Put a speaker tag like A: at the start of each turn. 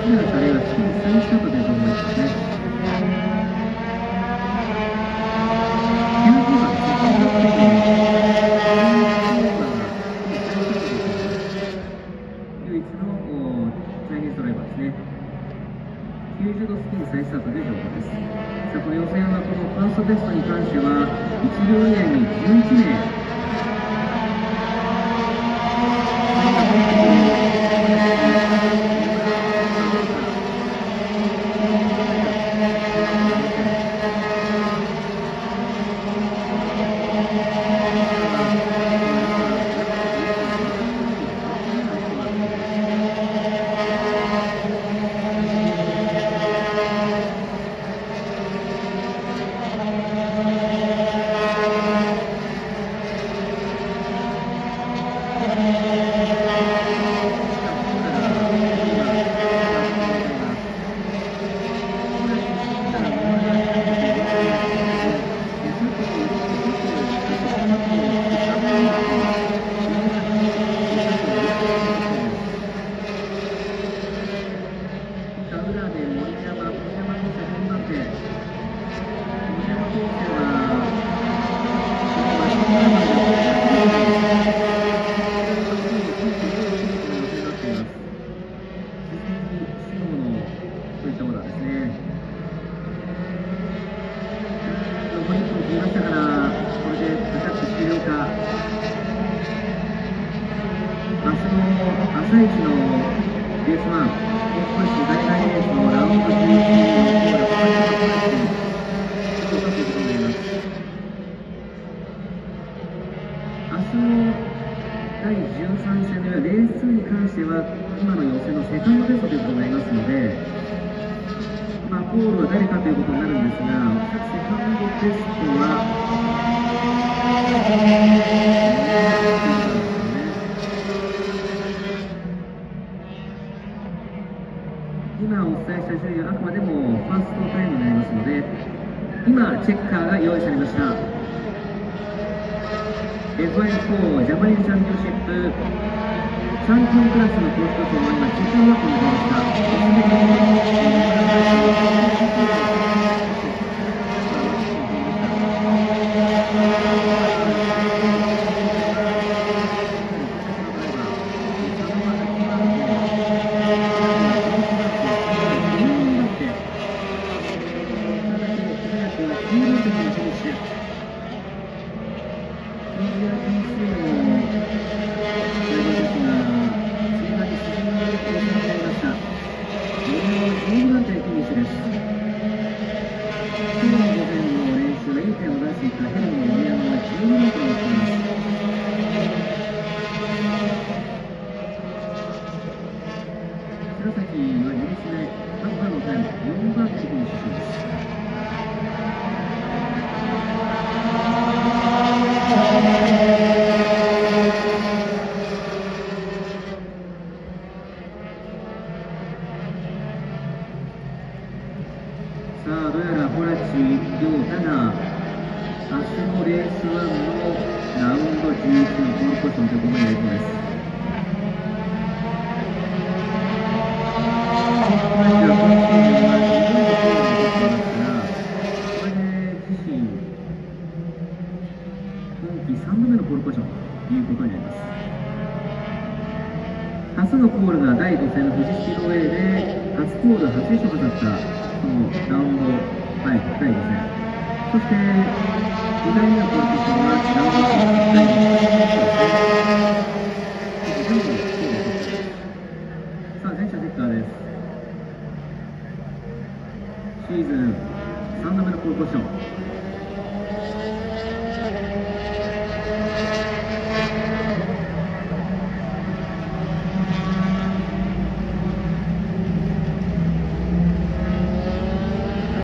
A: な車両はチキン再スタートというと思いますね。90番セカンドステージに唯一のチャイニーズドライバーですね。90度スピン再スタートという情報です。さあ、この予選はこのファーストテストに関しては1秒以内に11名今お伝えした順位はあくまでもファーストタイムになりますので、今チェッカーが用意されました。 F14 ジャパニーズチャンピオンシップチャンピオンクラスのコーストを今チェックマークになりました。初のポールが第5戦の富士スピードウェイで初ポール初優勝を飾ったそのラウンド5第5戦、そして2回目のポールとしてはラウンド6第2戦さあ、全車チェッカーです。シーズン3度目のポールポジション。